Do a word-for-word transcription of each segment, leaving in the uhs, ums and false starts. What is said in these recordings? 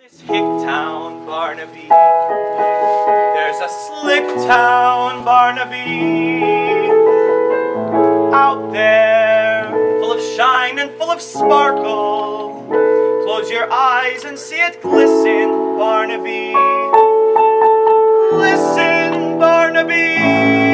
This hick town, Barnaby. There's a slick town, Barnaby. Out there, full of shine and full of sparkle. Close your eyes and see it glisten, Barnaby. Listen, Barnaby.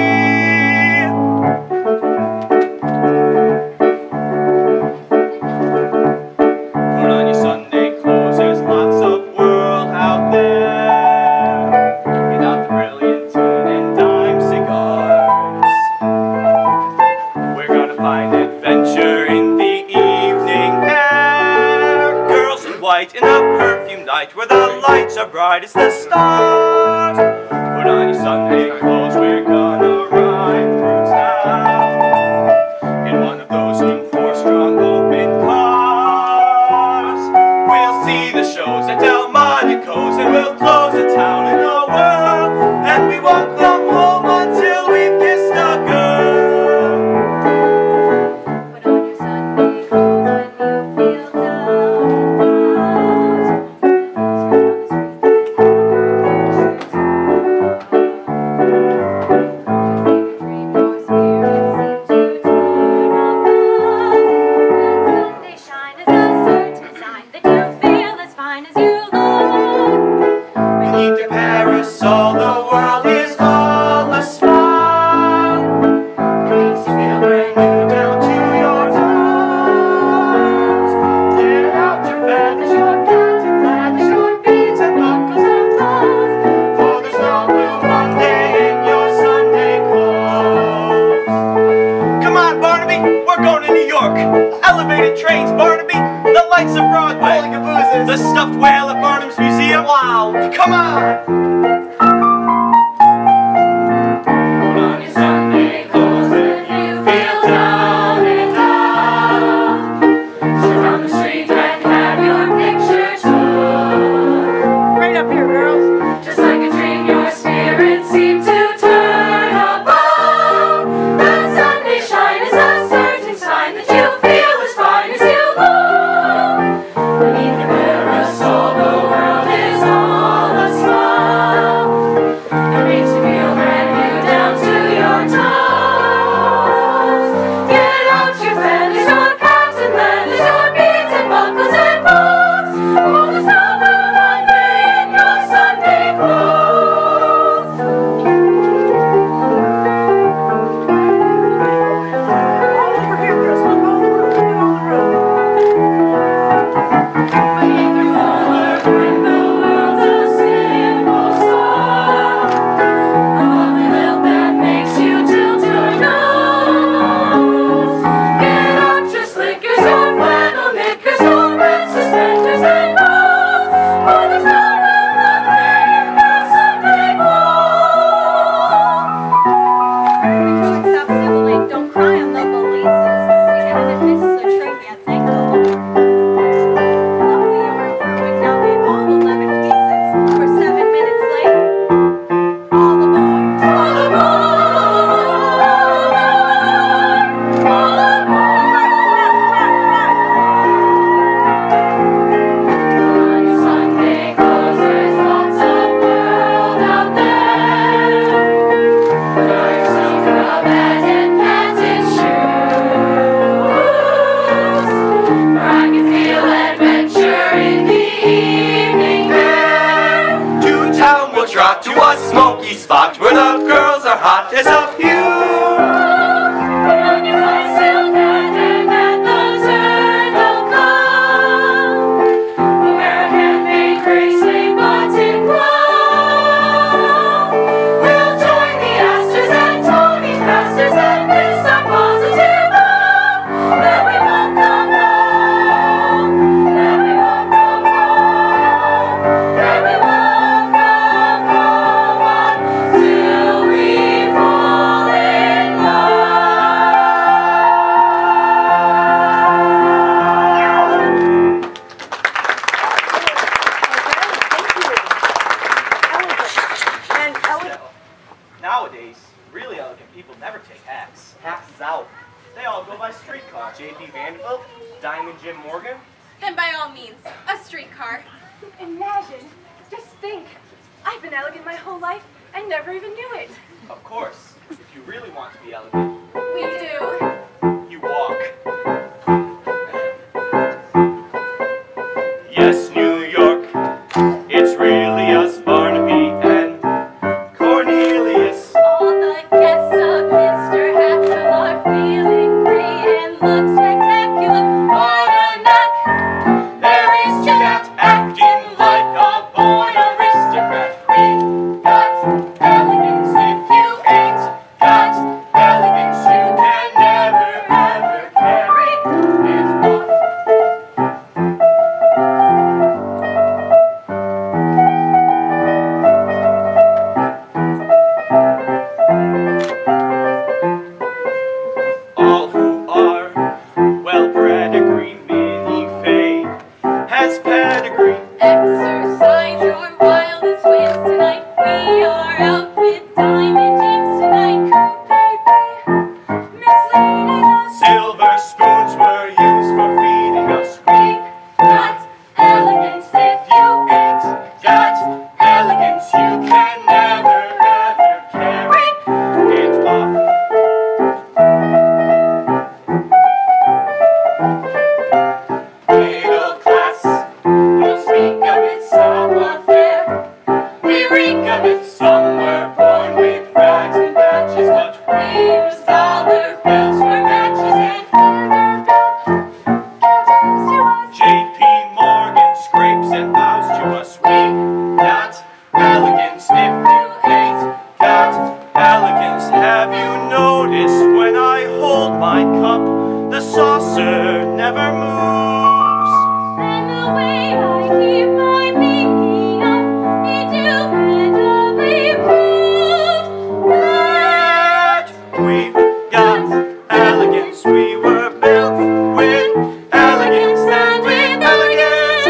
Put on your Sunday clothes, there's lots of world out there. Get out the brilliant tin and dime cigars. We're gonna find adventure in the evening air. Girls in white in a perfume night where the lights are bright as the stars. Put on your Sunday clothes, we're gonna ride through town in one of those new four-strong open cars. We'll see the shows at Delmonico's and we'll close the town in the world, and we won't come home until we've kissed a girl. Put on your Sunday clothes when you feel All the world is all a smile. Makes you feel brand new down to your toes. Get out your feathers, your cotton lathers, your beads and buckles and bows. For there's no blue Monday in your Sunday clothes. Come on, Barnaby, we're going to New York. Elevated trains, Barnaby, the lights of Broadway, the stuffed whale at Barnum's Museum. Wow, come on. To a smoky spot where the girls are hot as a few. Put on your high silk hat and at the turn they'll come. Wear a handmade bracelet, button glove. We'll join the Astors and Tony Pastors and miss our positive love. That we won't come home. That we won't come home. That we won't. Nowadays, really elegant people never take hacks. Hacks is out. They all go by streetcar. J P Vanderbilt, Diamond Jim Morgan. Then by all means, a streetcar. And imagine. Just think. I've been elegant my whole life and never even knew it. Of course, if you really want to be elegant, We do. you walk. Yes, New York, it's really us, Barnaby and Cornelius. All the guests of Mister Hatfield are feeling great and look spectacular. What a knack There is to that acting like a born aristocrat. We got elegance. If you ain't got elegance, you can never ever carry it off. All who are well-bred agree Minnie Fay has pedigree. Exercise your wildest whims tonight. We are out with diamond gems tonight. Could they be misleading us? Silver spoons were used for feeding us. We got elegance. If you ain't got elegance, you can never ever carry it off. Middle class, don't speak of it, savoir-faire. We reek of it, some were born with rags and patches, but we use dollar bills for matches and J P Morgan scrapes and bows to us. We got elegance. If you ain't got elegance, have you noticed when I hold my cup, the saucer never moves? And the way I keep my pinky up, indubitably proves That we got elegance. We were built with elegance and with elegance.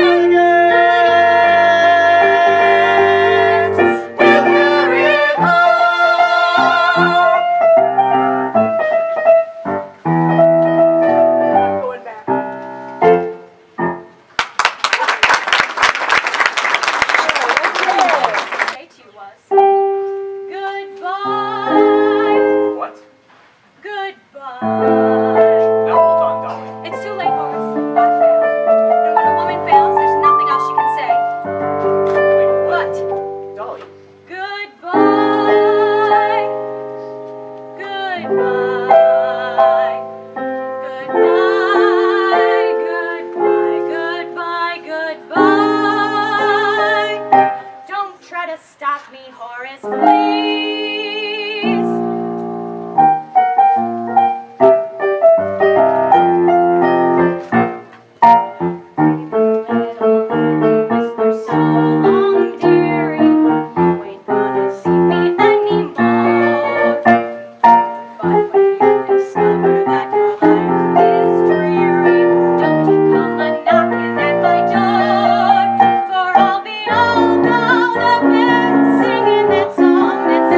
Elegance. We'll carry it on. going back. Say to you was goodbye, What? goodbye. Now hold on, Dolly. It's too late, Horace. I failed. And when a woman fails, there's nothing else she can say. Wait, But Dolly. goodbye, goodbye, goodbye, goodbye, goodbye, goodbye. Don't try to stop me, Horace, please. Whisper so long, dearie, you ain't gonna see me anymore. But when you discover that your life is dreary, don't you come a-knocking at my door, for I'll be all dolled up and singing that song that's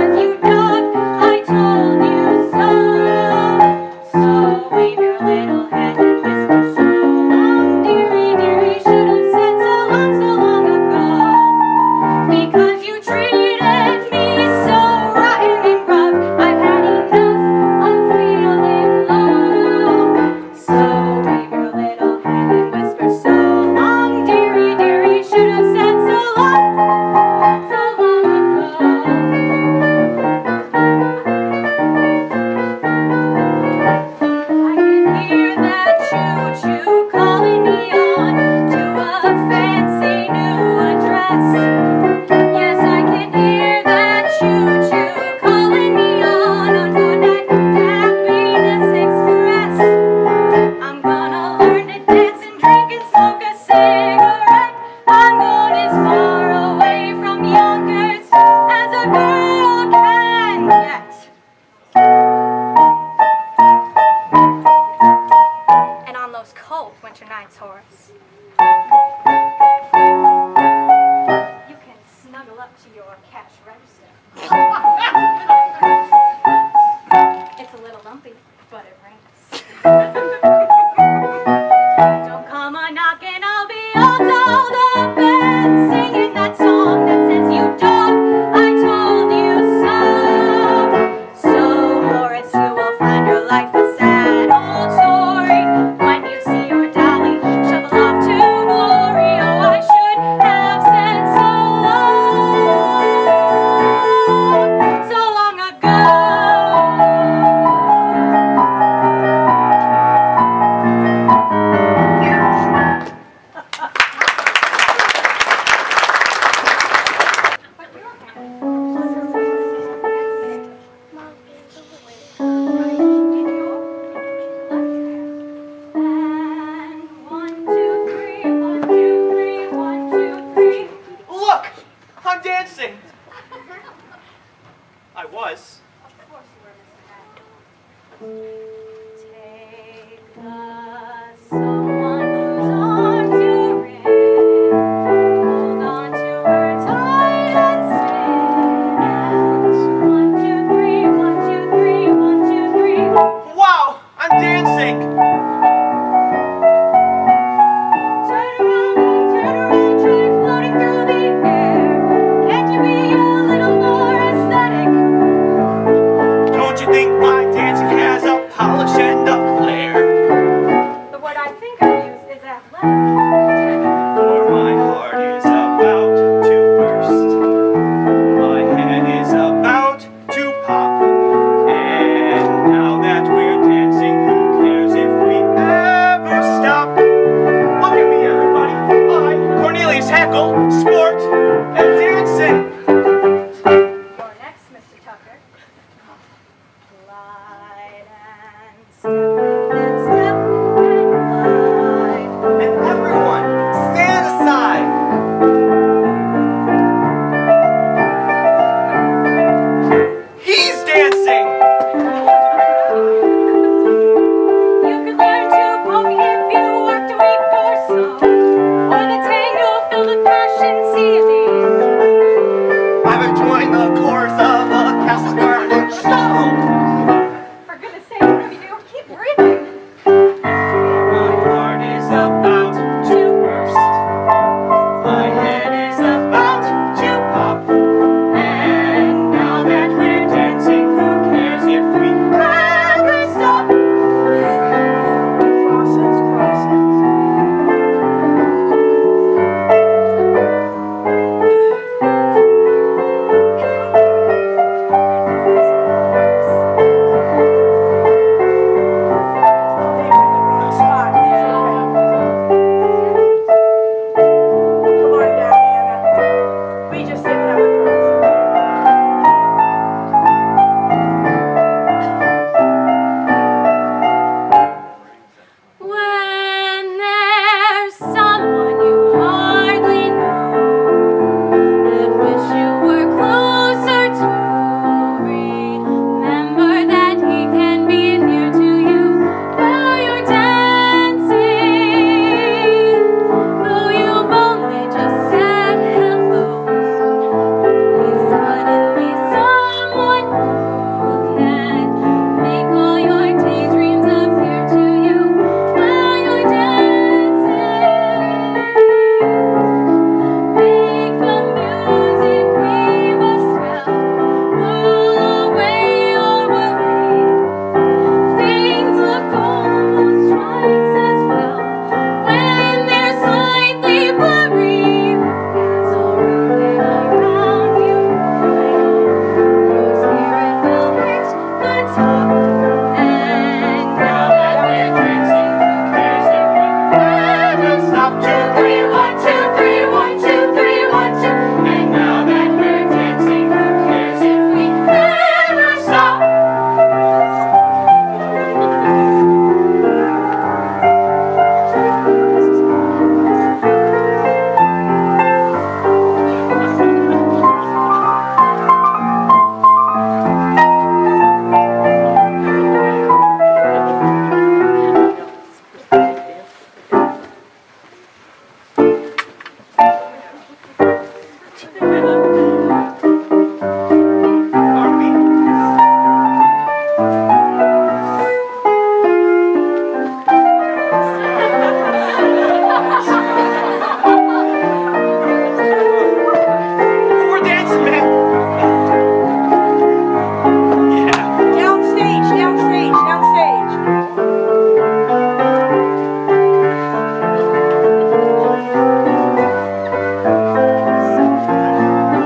I'm dancing. I was. Of course you were, Mister Hat. Take the someone who's on to ring. Hold on to her tight and stay. One, two, three, one, two, three, one, two, three. Wow, I'm dancing. Turn around and turn around, try floating through the air. Can't you be a little more aesthetic? Don't you think my dancing has a polish and a flair? The word I think I use is athletic. For my heart is about to burst. My head is about to pop. And now that we're dancing, who cares if we ever stop? Look at me, everybody. I, Cornelius Hackle, sport and dancing. You're next, Mister Tucker. Glide and step and step and glide. And everyone, stand aside. He's dancing. You could learn to poke if you worked a week or so. Or the tango filled with passion, see these. I've joined the chorus of a Castle Garden show. For goodness sake, what do you do? Keep breathing. My heart is about to burst. My head is about to pop. And now that we're dancing, who cares if we ever stop? Process, process. When there's someone you hardly know that wish you were closer to, remember that he can be near to you while you're dancing. Though you've only just said hello, he's suddenly someone who can make all your daydreams appear to you while you're dancing. Make the music weave a spell, whirl away your worry. Things look almost twice as well when they're slightly blurry. Hands around and around you, your spirit will hit the top. And now that we're dancing, Who cares if we ever stop? Two, three, one, two, three, one, two, three, one, two. And now that we're dancing, who cares if we ever stop? Are we? We're dancing, man. Yeah. Downstage, downstage, downstage. the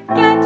Get